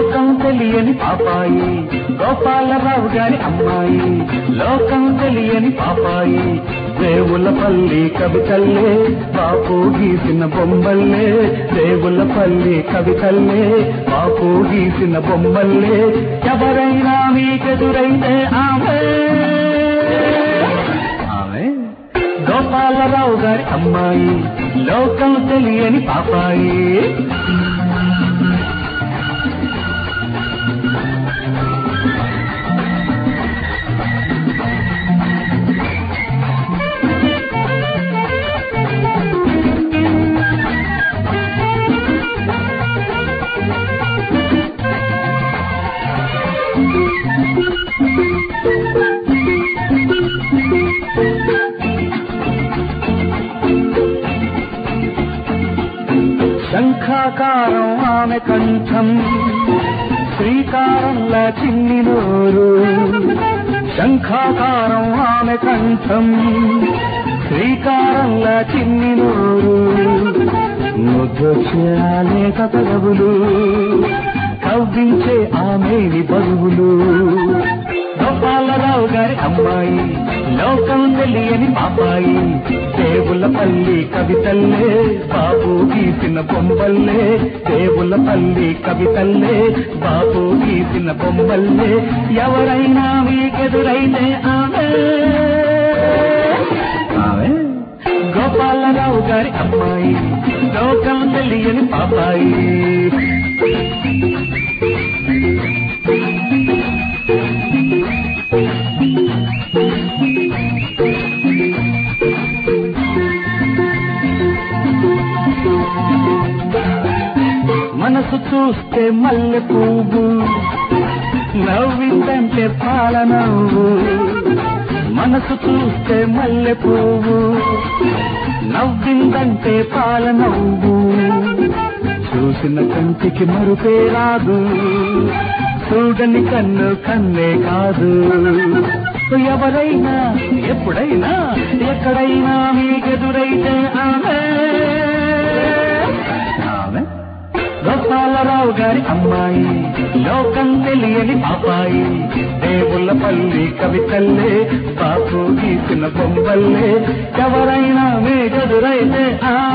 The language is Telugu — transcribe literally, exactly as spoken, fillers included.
లోకం తెలియని పాపాయి గోపాలరావు గారి అమ్మాయి, లోకం తెలియని పాపాయి దేవులపల్లి కవితల్లే బాపు గీసిన బొమ్మల్లే, దేవులపల్లి కవితల్లే బాపు గీసిన బొమ్మల్లే. ఎవరైనా మీకెదురైతే ఆమె ఆమె గోపాలరావు గారి అమ్మాయి, లోకం తెలియని పాపాయి. శంఖాకారం ఆమె కంఠం, శ్రీకారంలా చిన్ని నోరు. శంఖాకారం ఆమె కంఠం, శ్రీకారంలా చిన్ని నోరు. ముద్దలేక పెదవులు కవ్వించే ఆమెని బరువులు. గోపాలరావు గారి అమ్మాయి, లోకం తెలియని పాపాయి దేవులపల్లి కవితల్లే బాబు గీసిన బొమ్మల్లే, దేవులపల్లి కవితల్లే బాబు గీసిన బొమ్మల్లే. ఎవరైనా మీకెదురైతే ఆమె ఆమె గోపాలరావు గారి అమ్మాయి, లోకం తెలియని పాపాయి. మనసు చూస్తే మల్లె పువ్వు, నవ్విందంటే పాల నవ్వు. మనసు చూస్తే మల్లె పువ్వు, నవ్విందంటే పాల నవ్వు. చూసిన కంటికి మరుపే రాదు, చూడని కన్ను కన్నే కాదు. ఎవరైనా ఎప్పుడైనా ఎక్కడైనా మీకెదురైతే ఆమె ఆమె గోపాలరావు గారి అమ్మాయి, లోకం తెలియని పాపాయి దేవులపల్లి కవితల్లే బాపు గీసిన బొమ్మల్లే. ఎవరైనా మీకెదురైతే ఆ